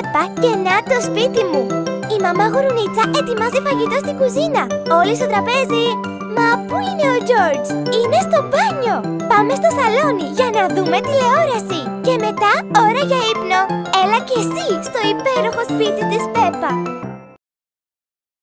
Πέπα και να το σπίτι μου. Η μαμά Γουρουνίτσα ετοιμάζει φαγητό στην κουζίνα. Όλοι στο τραπέζι. Μα πού είναι ο Τζόρτζ? Είναι στο μπάνιο. Πάμε στο σαλόνι για να δούμε τηλεόραση. Και μετά ώρα για ύπνο. Έλα και εσύ στο υπέροχο σπίτι της Πέπα.